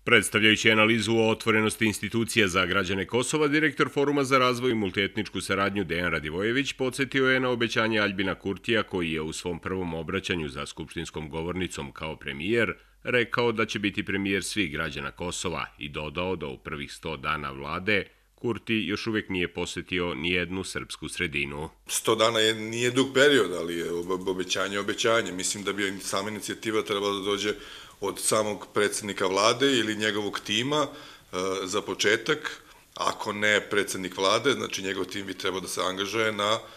Predstavljajući analizu o otvorenosti institucija za građane Kosova, direktor Foruma za razvoj i multietničku saradnju Dejan Radivojević podsjetio je na obećanje Aljbina Kurtija, koji je u svom prvom obraćanju za skupštinskom govornicom kao premijer rekao da će biti premijer svih građana Kosova i dodao da u prvih 100 dana vlade Kurti još uvek nije posetio nijednu srpsku sredinu. 100 dana nije dug period, ali je obećanje. Mislim da bi sama inicijativa trebala da dođe od samog predsjednika vlade ili njegovog tima za početak. Ako ne predsjednik vlade, znači njegov tim bi trebao da se angažuje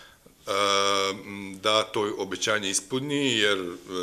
da to obećanje ispuni, jer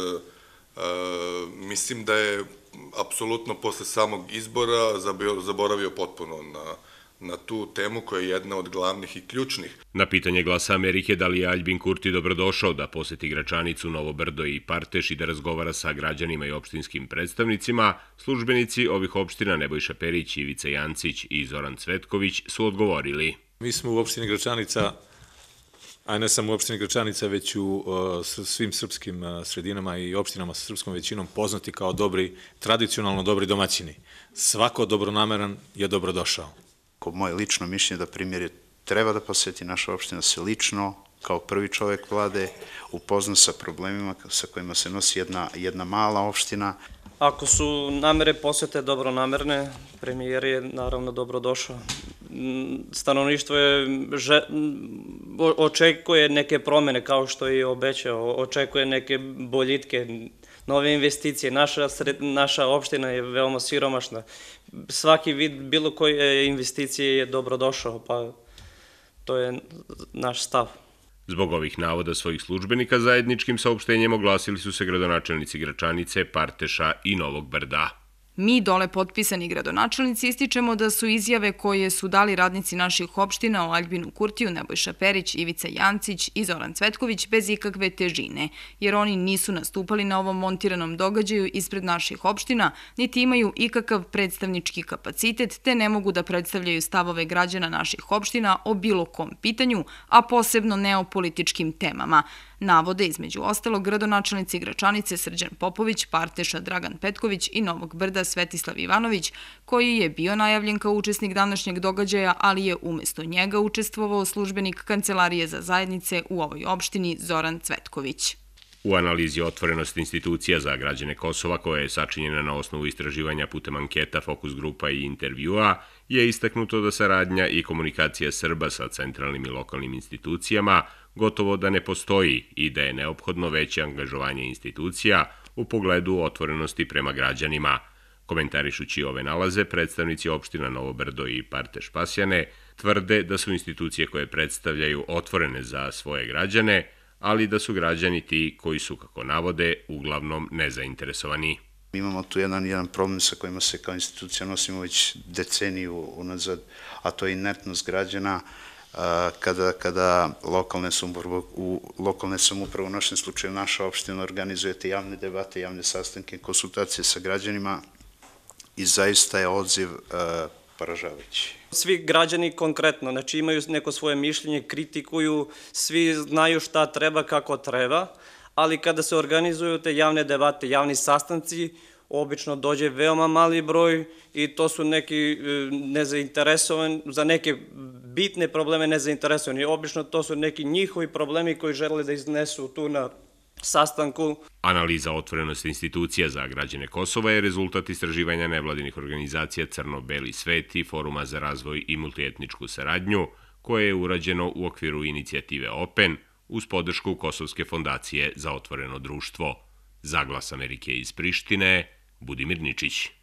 mislim da je apsolutno posle samog izbora zaboravio potpuno na tu temu koja je jedna od glavnih i ključnih. Na pitanje Glasa Amerike da li je Aljbin Kurti dobrodošao da poseti Gračanicu, Novo Brdo i Parteš i da razgovara sa građanima i opštinskim predstavnicima, službenici ovih opština Nebojša Perić, Ivica Jancić i Zoran Cvetković su odgovorili. Mi smo u opštini Gračanica, a ne samo u opštini Gračanica, već u svim srpskim sredinama i opštinama sa srpskom većinom poznati kao tradicionalno dobri domaćini. Svako dobronameran je dobrodošao. Moje lično mišljenje da premijer treba da poseti naša opština se lično, kao prvi čovek vlade, upozna sa problemima sa kojima se nosi jedna mala opština. Ako su namere posete dobronamerne, premijer je naravno dobrodošao. Stanovništvo očekuje neke promene kao što je i obećao, očekuje neke boljitke, nove investicije. Naša opština je veoma siromašna. Svaki vid bilo koje investicije je dobrodošao, pa to je naš stav. Zbog ovih navoda svojih službenika zajedničkim saopštenjem oglasili su se gradonačelnici Gračanice, Parteša i Novog Brda. Mi, dole potpisani gradonačelnici, ističemo da su izjave koje su dali radnici naših opština o Aljbinu Kurtiju, Nebojša Perić, Ivica Jancić i Zoran Cvetković bez ikakve težine, jer oni nisu nastupali na ovom montiranom događaju ispred naših opština, niti imaju ikakav predstavnički kapacitet, te ne mogu da predstavljaju stavove građana naših opština o bilo kom pitanju, a posebno ne o političkim temama. Navode, između ostalog, gradonačelnici Gračanice Srđan Popović, Parteša Dragan Petković i Novog Brda Svetislav Ivanović, koji je bio najavljen kao učesnik današnjeg događaja, ali je umesto njega učestvovao službenik Kancelarije za zajednice u ovoj opštini Zoran Cvetković. U analizi otvorenosti institucija za građane Kosova, koja je sačinjena na osnovu istraživanja putem anketa, fokus grupa i intervjua, je istaknuto da saradnja i komunikacija Srba sa centralnim i lokalnim institucijama gotovo da ne postoji i da je neophodno veće angažovanje institucija u pogledu otvorenosti prema građanima. Komentarišući ove nalaze, predstavnici opština Novo Brdo i Parteš Pasjane tvrde da su institucije koje predstavljaju otvorene za svoje građane, ali da su građani ti koji su, kako navode, uglavnom nezainteresovani. Imamo tu jedan problem sa kojima se kao institucija nosimo već deceniju unazad, a to je inertnost građana kada lokalne samouprave, u našem slučaju naša opština, organizujete javne debate, javne sastanke, konsultacije sa građanima i zaista je odziv poražavajući. Svi građani konkretno, znači imaju neko svoje mišljenje, kritikuju, svi znaju šta treba, kako treba, ali kada se organizuju te javne debate, javni sastanci, obično dođe veoma mali broj i to su neki nezainteresovani, za neke bitne probleme nezainteresovani. Obično to su neki njihovi problemi koji žele da iznesu tu na sastanku. Analiza otvorenosti institucija za građane Kosova je rezultat istraživanja nevladinih organizacija Crno-Beli svet i Foruma za razvoj i multietničku saradnju, koje je urađeno u okviru inicijative Open uz podršku Kosovske fondacije za otvoreno društvo. Za Glas Amerike iz Prištine, Budimir Ničić.